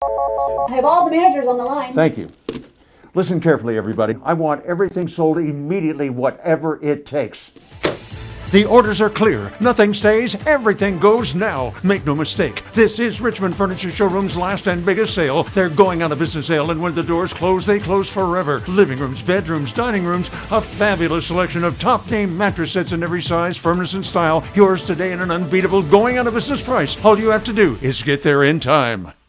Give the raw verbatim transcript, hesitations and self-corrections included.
I have all the managers on the line. Thank you. Listen carefully, everybody. I want everything sold immediately, whatever it takes. The orders are clear. Nothing stays, everything goes now. Make no mistake, this is Richmond Furniture Showroom's last and biggest sale. They're going out of business sale, and when the doors close, they close forever. Living rooms, bedrooms, dining rooms, a fabulous selection of top-name mattress sets in every size, firmness, and style. Yours today at an unbeatable going out of business price. All you have to do is get there in time.